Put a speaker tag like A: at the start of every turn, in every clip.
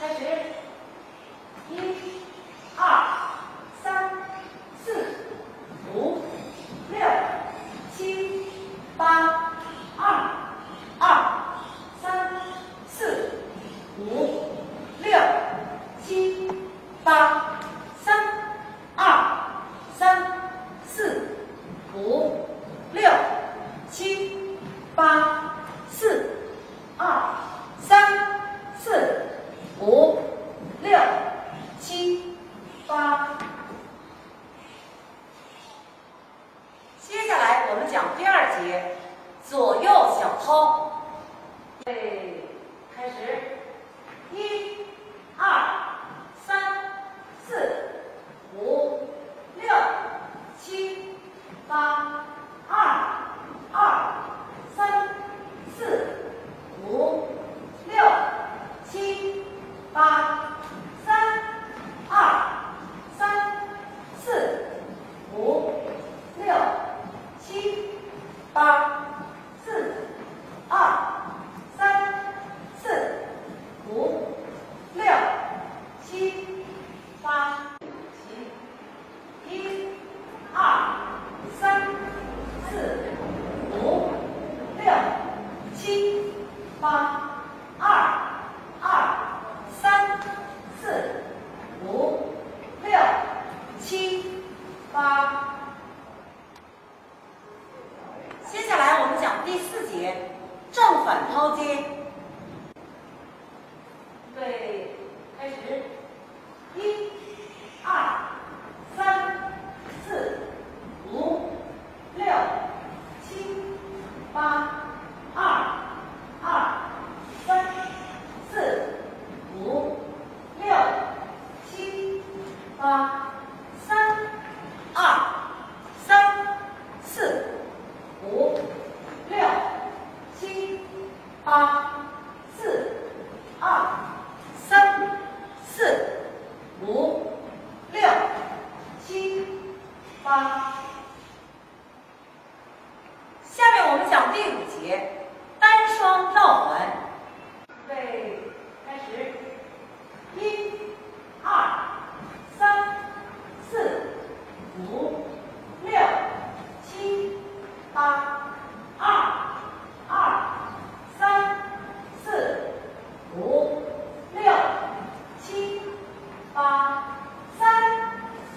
A: 始，一、二、三、四、五、六、七、八、二、三、四、五、六、七、八、三、四、五、六、七、八、四、三、四、五、六、七、八。接下来我们讲第二节，左右小操。对，开始，一、二、三、四、五、六、七、八、三、四、五、六、七、八、三、四、五、六、七、八、四、三、四、五、六、七、八。一、二、三、四、五、六、七、八、三、四、五、六、七、八。接下来我们讲第四节，正反抛接。对，开始，一、二、三、四、五、六、七、八、三、四、五、六、七、八、三、四、五、六、七、八、四、三、四、五、六、七、八。下面我们讲第五节，单双绕环。对，开始，一、二、三、四、五、六、七、八、三、四、五、六、七、八、三、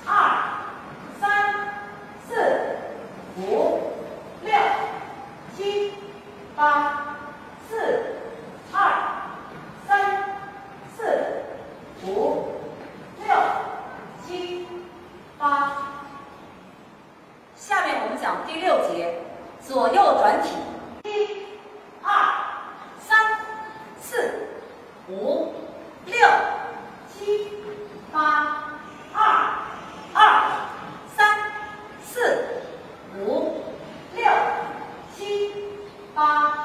A: 四、五、六、七、八、四、三、四、五、六、七、八。下面我们讲第六节，左右转体。一、二、三、四、五、六、七、八、三、四、五、六、七、八、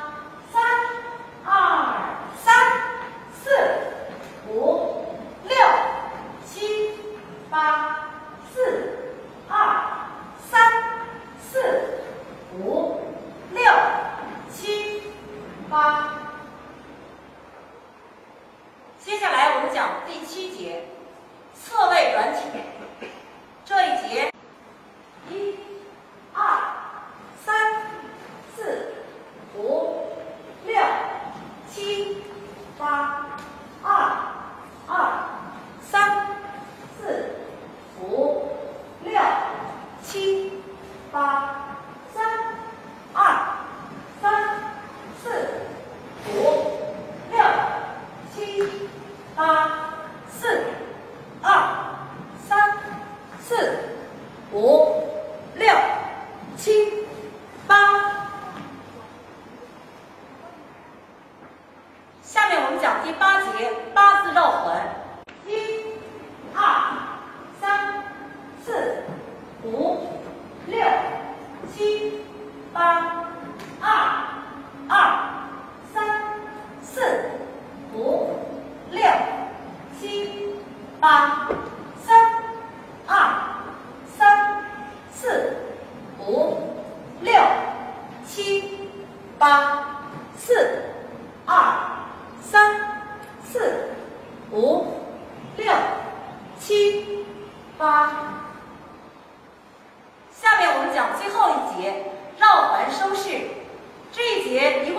A: 三、四、五、六、七、八、四、三、四、五、六、七、八。接下来我们讲第七节，侧位转体。这一节，一、二、三、四、五、六、七、八、三、四、五、六、七、八、三、四、五、六、七、八、四、三、四、五、六、七、八。下面我们讲第八节，八字绕环。一、二、三、四、五、六、七、八、三、四、五、六、七、八、三、四、五、六、七、八、四、三、四、 5、6、7、8。下面我们讲最后一节绕环收式。这一节一共